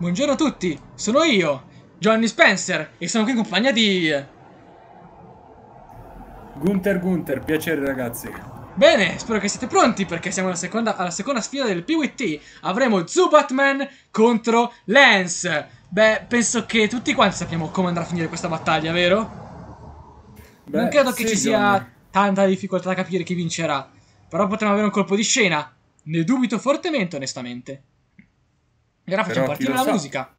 Buongiorno a tutti, sono io, Johnny Spencer, e sono qui in compagnia di... Gunther, piacere ragazzi. Bene, spero che siete pronti perché siamo alla seconda sfida del PvT. Avremo Zubatman contro Lance. Beh, penso che tutti quanti sappiamo come andrà a finire questa battaglia, vero? Non Beh, credo che ci sì, Johnny. sia tanta difficoltà a capire chi vincerà, però potremo avere un colpo di scena. Ne dubito fortemente, onestamente. E ora facciamo Però chi partire lo la sa? musica.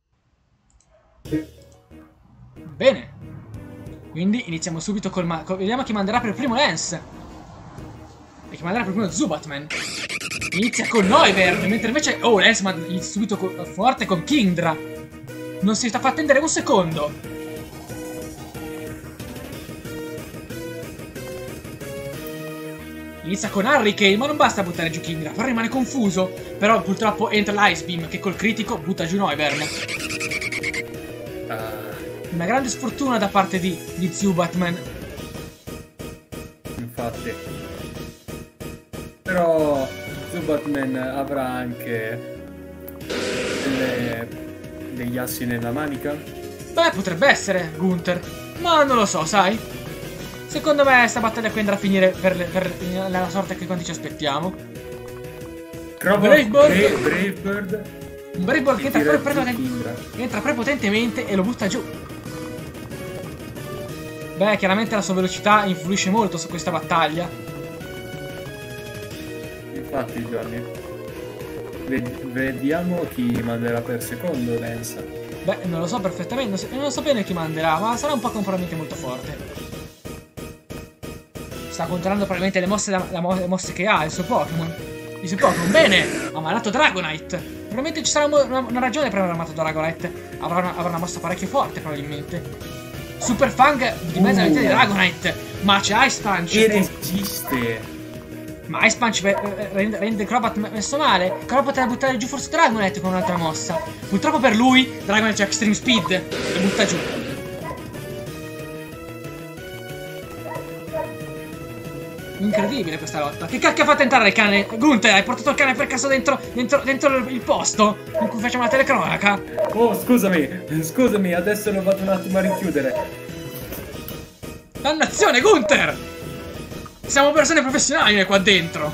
Bene. Quindi iniziamo subito vediamo chi manderà per primo Lance. E chi manderà per primo Zubatman. Inizia con Noivern, mentre invece... Oh, Lance manda subito forte con Kingdra. Non si sta fa attendere un secondo. Inizia con Hurricane, ma non basta buttare giù Kingdra, però rimane confuso. Però purtroppo entra l'Ice Beam, che col critico butta giù Noivern. Una grande sfortuna da parte di Zubatman. Infatti. Però Zubatman avrà anche degli assi nella manica? Beh, potrebbe essere, Gunther. Ma non lo so, sai? Secondo me sta battaglia qui andrà a finire per la sorte che quanti ci aspettiamo. Bravebird. Un Bravebird che entra prepotentemente e lo butta giù. Beh, chiaramente la sua velocità influisce molto su questa battaglia. Infatti, Johnny. Vediamo chi manderà per secondo Lance. Beh, non lo so perfettamente, non so bene chi manderà, ma sarà un Pokémon probabilmente molto forte. Sta controllando probabilmente le mosse che ha il suo Pokémon. Il suo Pokémon, bene! Ha malato Dragonite. Probabilmente ci sarà una ragione per aver amato Dragonite. Avrà una mossa parecchio forte, probabilmente. Super Fang di mezzo alla vita di Dragonite. Ma c'è Ice Punch. E resiste. Ma Ice Punch rende Crobat messo male. Crobat potrebbe buttare giù forse Dragonite con un'altra mossa. Purtroppo per lui Dragonite c'ha Extreme Speed e butta giù. Incredibile questa lotta. Che cacchio ha fatto entrare il cane? Gunther, hai portato il cane per caso dentro il posto in cui facciamo la telecronaca? Oh, scusami, adesso lo vado un attimo a rinchiudere. Dannazione, Gunther! Siamo persone professionali qua dentro.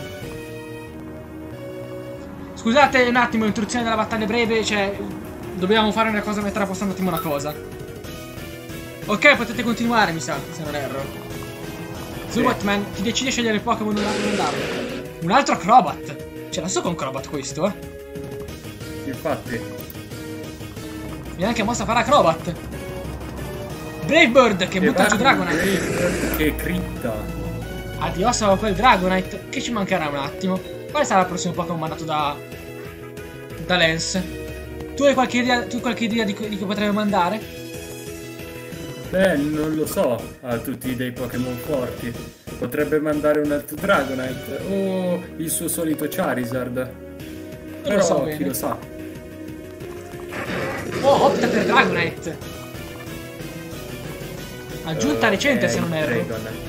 Scusate un attimo, l'introduzione della battaglia breve, cioè... Dobbiamo fare una cosa, mettere a posto un attimo una cosa. Ok, potete continuare, mi sa, se non erro. Zubatman, chi decide di scegliere il Pokémon non darlo. Un altro Crobat. Ce l'ha so con Crobat questo, eh. Infatti. Viene anche mossa para Crobat. Bravebird che butta giù Dragonite. Bravebird che critta. Adios a quel Dragonite. Che ci mancherà un attimo. Quale sarà il prossimo Pokémon mandato da Lance? Tu hai qualche idea di chi potrebbe mandare? Beh, non lo so, ha tutti dei Pokémon forti. Potrebbe mandare un altro Dragonite o il suo solito Charizard. Non lo so Però bene. chi lo sa. Oh, opta per Dragonite. Aggiunta recente se non erro.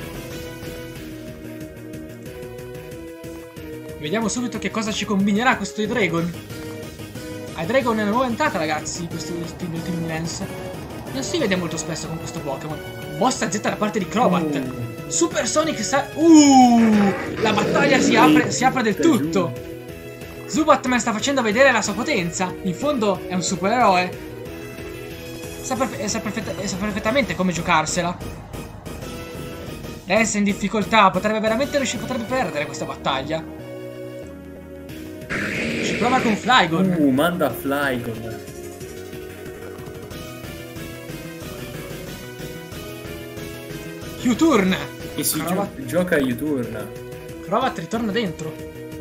Vediamo subito che cosa ci combinerà questo Hydreigon. Hydreigon è una nuova entrata, ragazzi, questo Team Lance. Non si vede molto spesso con questo Pokémon. Mossa Z da parte di Crobat. Super Sonic la battaglia si apre del tutto. Zubatman sta facendo vedere la sua potenza. In fondo è un supereroe. Sa perfettamente come giocarsela. Lance è in difficoltà. Potrebbe perdere questa battaglia. Ci prova con Flygon. Manda Flygon. U-turn. E si gioca a U-turn. Crobat ritorna dentro.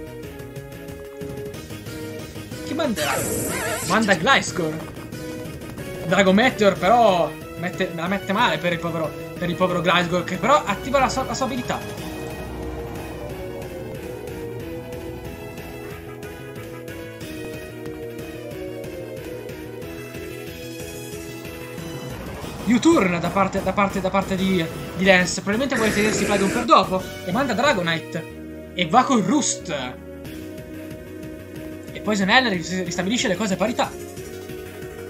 Chi manderà? Manda Gliscor. Drago Meteor però me la mette male per il povero Gliscor, che però attiva la sua abilità. U-turn da parte di Lance. Probabilmente vuole tenersi Flygon per dopo. E manda Dragonite. E va con Roost. E Poison L ristabilisce le cose a parità.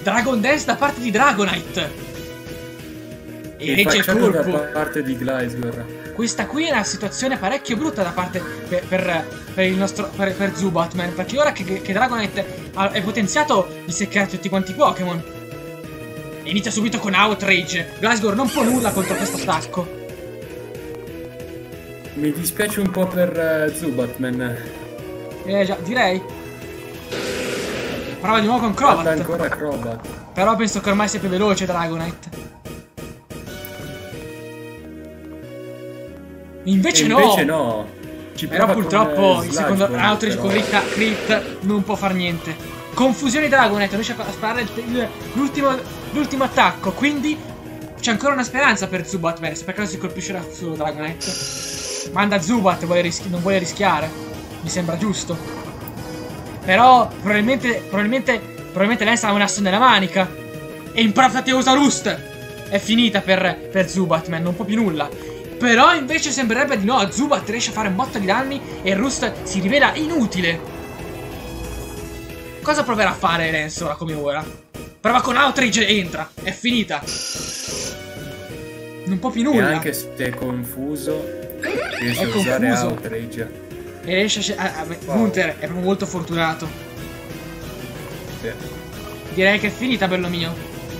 Dragon Dance da parte di Dragonite. E regge il facciamo da colpo. parte di Gliscor. Questa qui è una situazione parecchio brutta da parte per il nostro per Zubatman, perché ora che Dragonite è potenziato di seccare tutti quanti i Pokémon. E inizia subito con Outrage. Gliscor non può nulla contro questo attacco. Mi dispiace un po' per Zubatman. Già, direi. Prova di nuovo con Guarda Crobat. ancora Crobat. Però penso che ormai sia più veloce Dragonite. Invece no! Invece no. Ci Però prova purtroppo con, il secondo Sludge Bomb, Outrage con però. Crit non può far niente. Confusione Dragonite, riesce a sparare l'ultimo attacco. Quindi c'è ancora una speranza per Zubat. Se per caso si colpisce solo Dragonite. Manda Zubat, non vuole rischiare. Mi sembra giusto. Però probabilmente Lance ha un asso nella manica. E infatti usa Roost. È finita per Zubatman, non può più nulla. Però invece sembrerebbe di no. Zubat riesce a fare un botto di danni e Roost si rivela inutile. Cosa proverà a fare Lance ora come ora? Prova con Outrage e entra. È finita. Non può più nulla. E anche se è confuso, riesce È a usare confuso. Outrage. E riesce Gunther è proprio molto fortunato. Sì. Direi che è finita, bello mio.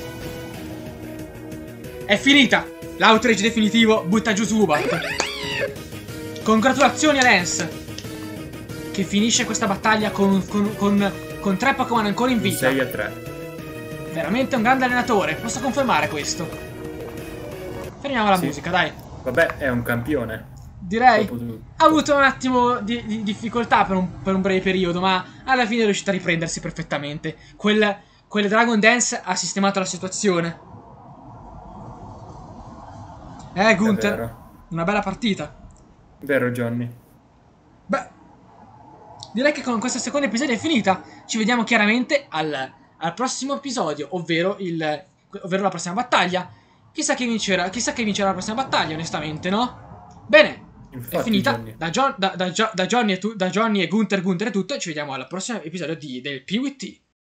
È finita. L'outrage definitivo butta giù Zubat. Congratulazioni a Lance, che finisce questa battaglia con 3 Pokémon ancora in vita. 6-3. Veramente un grande allenatore, posso confermare questo. Fermiamo la musica, dai. Vabbè, è un campione. Direi Dopo tutto. ha avuto un attimo di difficoltà per un breve periodo, ma alla fine è riuscito a riprendersi perfettamente. Quel Dragon Dance ha sistemato la situazione. Gunther, vero. una bella partita. Vero, Johnny. Beh, direi che con questo secondo episodio è finita. Ci vediamo chiaramente al prossimo episodio, ovvero la prossima battaglia. Chissà chi vincerà la prossima battaglia, onestamente, no? Bene, Infatti, è finita. Johnny. Da Johnny e Gunther e tutto. E ci vediamo al prossimo episodio del PWT.